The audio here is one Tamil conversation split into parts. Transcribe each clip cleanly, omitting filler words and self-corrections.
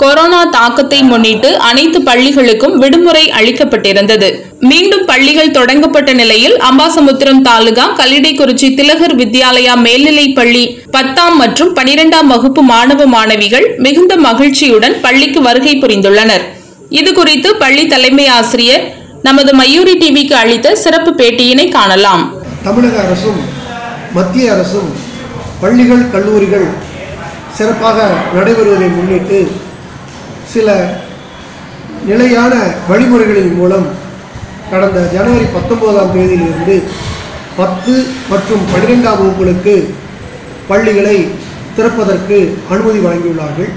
கொரோனா தாக்கத்தை முன்னிட்டு அனைத்து பள்ளிகளுக்கும் விடுமுறை அளிக்கப்பட்டிருந்தது. மீண்டும் பள்ளிகள் தொடங்கப்பட்ட நிலையில் அம்பாசமுத்திரம் தாலுகா கல்லிடைக்குறிச்சி திலகர் வித்யாலயா மேல்நிலைப் பள்ளி 10ஆம் மற்றும் 12ஆம் வகுப்பு மாணவ மாணவிகள் மிகுந்த மகிழ்ச்சியுடன் பள்ளிக்கு வருகை புரிந்துள்ளனர். இதுகுறித்து பள்ளி தலைமை ஆசிரியர் நமது மயூரி டிவிக்கு அளித்த சிறப்பு பேட்டியினை காணலாம். தமிழக அரசும் மத்திய அரசும் பள்ளிகள் கல்லூரிகள் சிறப்பாக நடைபெறுவதை முன்னிட்டு சில நிலையான வழிமுறைகளின் மூலம் கடந்த ஜனவரி 19ஆம் தேதியிலிருந்து 10 மற்றும் 12ஆம் வகுப்புகளுக்கு பள்ளிகளை திறப்பதற்கு அனுமதி வழங்கியுள்ளார்கள்.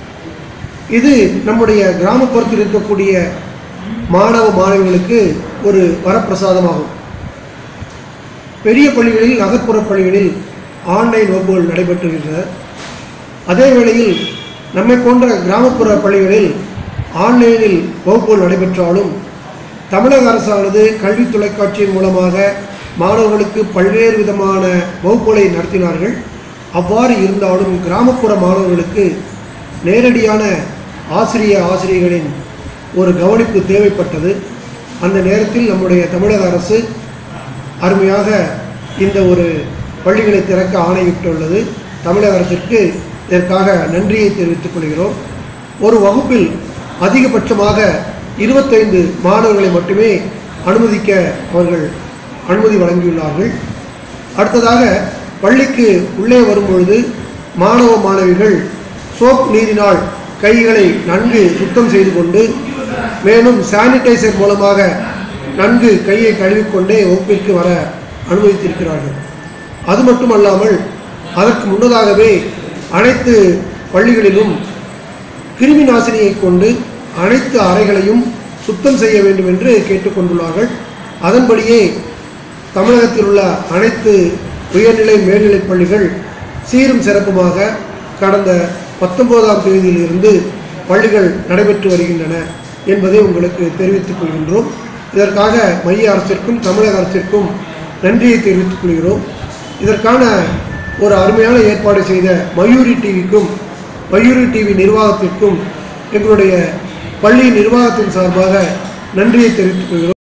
இது நம்முடைய கிராமப்புறத்தில் இருக்கக்கூடிய மாணவ மாணவிகளுக்கு ஒரு வரப்பிரசாதமாகும். பெரிய பள்ளிகளில் நகர்ப்புற பள்ளிகளில் ஆன்லைன் வகுப்புகள் நடைபெற்றுகின்றன. அதே வேளையில் நம்மை போன்ற கிராமப்புற பள்ளிகளில் ஆன்லைனில் வகுப்புகள் நடைபெற்றாலும் தமிழக அரசானது கல்வி தொலைக்காட்சியின் மூலமாக மாணவர்களுக்கு பல்வேறு விதமான வகுப்புகளை நடத்தினார்கள். அவ்வாறு இருந்தாலும் கிராமப்புற மாணவர்களுக்கு நேரடியான ஆசிரியர்களின் ஒரு கவனிப்பு தேவைப்பட்டது. அந்த நேரத்தில் நம்முடைய தமிழக அரசு அருமையாக இந்த ஒரு பள்ளிகளை திறக்க ஆணையிட்டுள்ளது. தமிழக அரசிற்கு இதற்காக நன்றியை தெரிவித்துக் கொள்கிறோம். ஒரு வகுப்பில் அதிகபட்சமாக 25 மாணவர்களை மட்டுமே அனுமதிக்க அவர்கள் அனுமதி வழங்கியுள்ளார்கள். அடுத்ததாக பள்ளிக்கு உள்ளே வரும்பொழுது மாணவ மாணவிகள் சோப் நீரினால் கைகளை நன்கு சுத்தம் செய்து கொண்டு மேலும் சானிடைசர் மூலமாக நன்கு கையை கழுவிக்கொண்டே வகுப்பிற்கு வர அனுமதித்திருக்கிறார்கள். அது மட்டுமல்லாமல் அதற்கு முன்னதாகவே அனைத்து பள்ளிகளிலும் கிருமி நாசினியை கொண்டு அனைத்து அறைகளையும் சுத்தம் செய்ய வேண்டும் என்று கேட்டுக்கொண்டுள்ளார்கள். அதன்படியே தமிழகத்தில் உள்ள அனைத்து உயர்நிலை மேல்நிலைப் பள்ளிகள் சீரும் சிறப்புமாக கடந்த 19ஆம் தேதியிலிருந்து பள்ளிகள் நடைபெற்று வருகின்றன என்பதை உங்களுக்கு தெரிவித்துக் கொள்கின்றோம். இதற்காக மைய அரசிற்கும் தமிழக அரசிற்கும் நன்றியை தெரிவித்துக் கொள்கிறோம். இதற்கான ஒரு அருமையான ஏற்பாடு செய்த மயூரி டிவிக்கும் மயூரி டிவி நிர்வாகத்திற்கும் எங்களுடைய பள்ளி நிர்வாகத்தின் சார்பாக நன்றியை தெரிவித்துக் கொள்கிறோம்.